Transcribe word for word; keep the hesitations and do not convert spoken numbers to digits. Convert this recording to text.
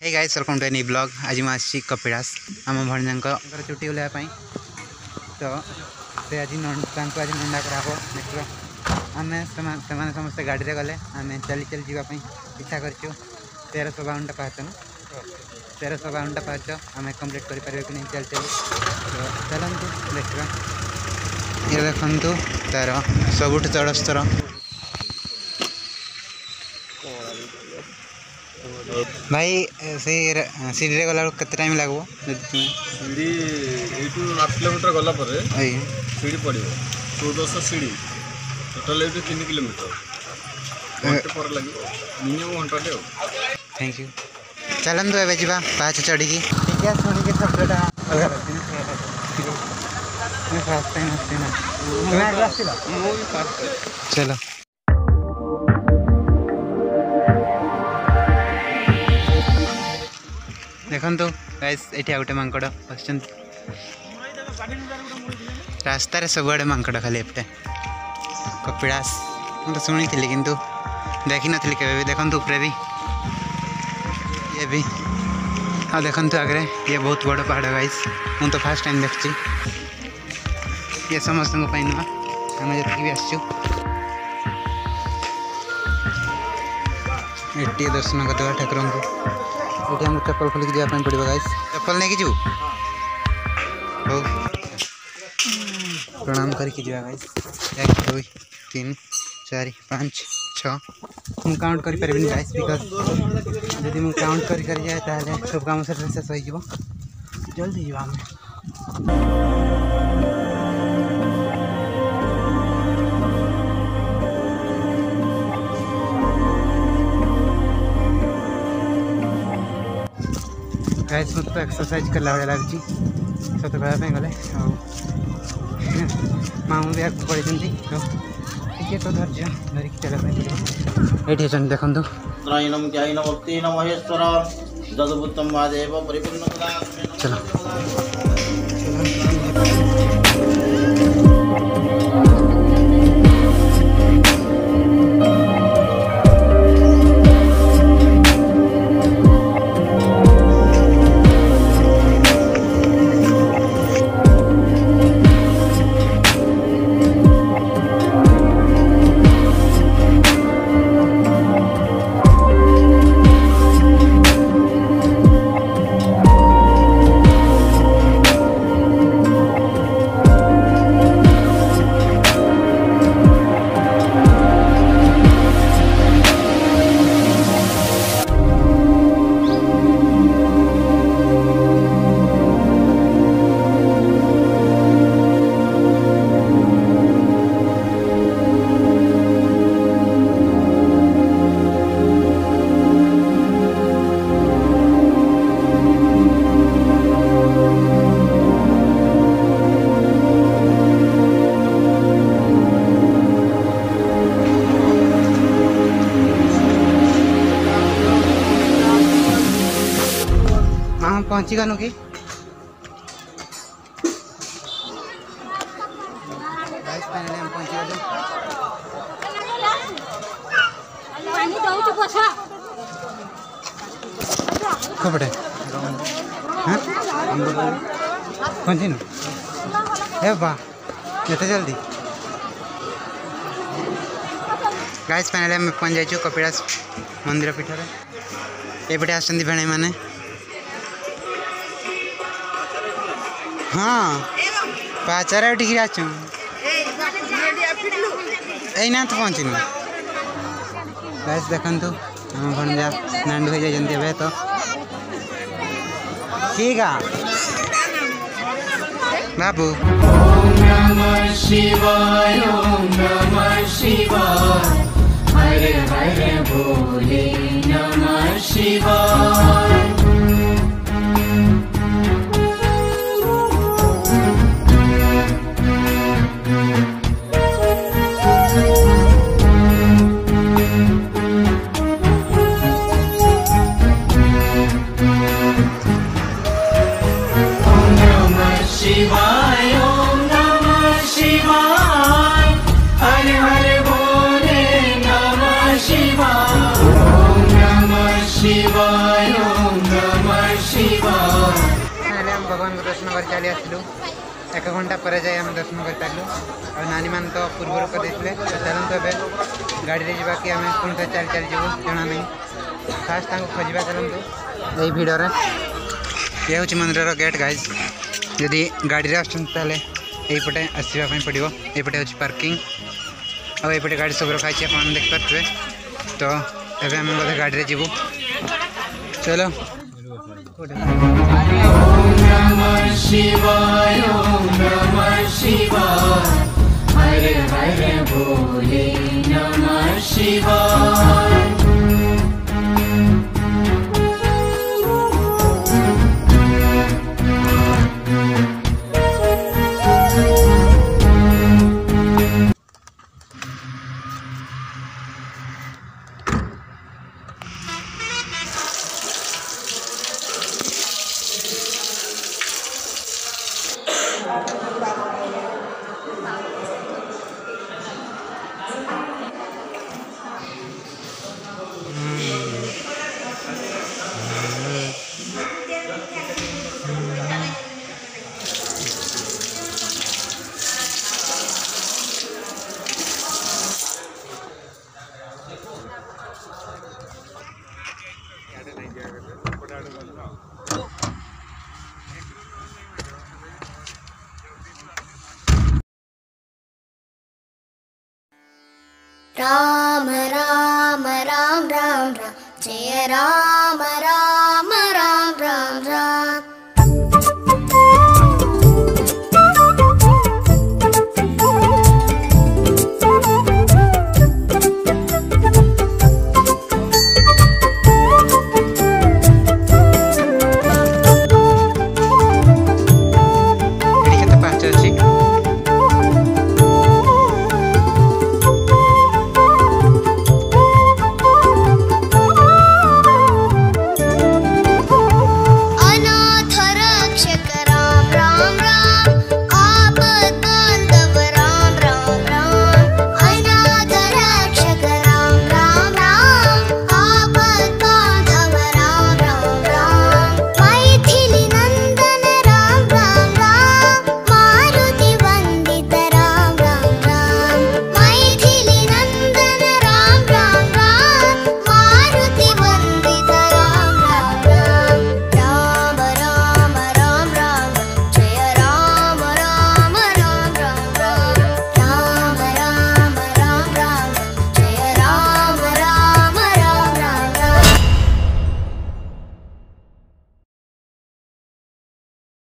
Hey guys welcome to any blog. आज मुझे कपिलास आम भणजा चुटी बुलावाई तो से आज आज नंदा कराब देखो आम से समस्ते गाड़ी में गले आम चली चली जावाई इच्छा कर तेरह सौ बावनटा पाहच ना तेरह सौ बावनटा पाहच आम कम्प्लीट करें कि नहीं चल चली तो चलते देखा ये देखु तार सबुठ जड़स्तर भाई से सीढ़ी रे गला केते टाइम लागबो सीढ़ी एटू आठ किलोमीटर गला पर सीढ़ी पड़ो चौदह सौ सीढ़ी टोटाल एटू तीन किलोमीटर घंटे पर लगे मिनिमम घंटे। थैंक यू चलतु ए जा पाँच चढ़ी ठीक है शुणी के शब्दटा अलग फर्स्ट टाइम आसती ना चलो देखो गाइस ये गोटे मांकड़ बस रास्तार सबुआड़े मांकड़ खाली एपटे कपिलास तो शुणी थी किंतु देखी नी के देखु ऊपर भी ये भी हाँ देखु आगे ये बहुत बड़ पहाड़ गाइस मुझे तो फास्ट टाइम देखी ये समस्त नुआ आम जी भी आसचु ये दर्शन करदे ठाकुर को ये हम चप्पल खोलिक जावाई पड़ो गाइस चप्पल नहीं कि हो प्रणाम करके जा गाइस एक दुई तीन चार पाँच छः मुझे काउंट कर पारि गाइस बिकज जब मुझे काउंट कर कर जाए ताले सब काम से शेष हो जल्दी जा गाइस मत तो एक्सरसाइज करला भाई लगे सत कहवाई गले मामू भी आगे पड़े तो टे तो धैर्य धरिक चलवाई पड़े ये देखो त्रयीनम ज्ञायिनम भक्तिन महेश्वर जदभूतम महादेव परिपूर्ण चलो पहुंची गानू की गाइस फाइनली हम पहुंची गए पानी दउछु पछा खबड़े हां पहुंची न ए बा एते जल्दी गाइस फाइनली हम पहुंच जाइछु कपिलास मंदिर पीठ रे ए पटे आछंदी भेणे माने हाँ पाचार उठिक आचु ना तो पहुँचनु गाइस देखु आम भणजा नांडू हो जाए तो ठीक है बाबू ओम नमः शिवाय ओम नमः शिवाय हर हर भोले नमः शिवाय शिवाय ओम नमः शिवाय हर हर भोले नमः शिवाय ओम नमः शिवाय भगवान को दर्शन कर चली आसलु एक घंटा पर जाए आम दर्शन कर पार्लु और नानी मान तो पूर्व कर चलते ए गाड़ी में जावा कि आम पुणी थे चल चल जीव जना नहीं फास्ट खोजा चलते यही भिड़ ये हूँ मंदिर गेट गाइज जदि गाड़ी आसपटे यहीपटे आसवाई पड़ो यपटे हूँ पार्किंग और यपटे गाड़ी सब रखाई आप देखिए तो एवं आम बोधे गाड़ी में जीवु चलो ओम नमः शिवाय ओम नमः शिवाय हर हर भोले नमः शिवाय राम राम राम राम राम जय राम।